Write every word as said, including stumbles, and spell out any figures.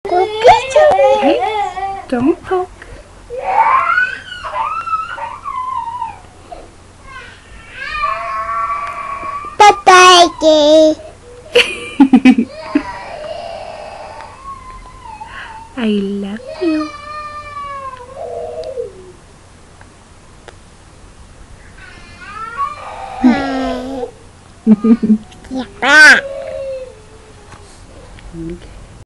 Hey, don't poke. Bye-bye. I love you. Bye. Yeah, bye. Okay.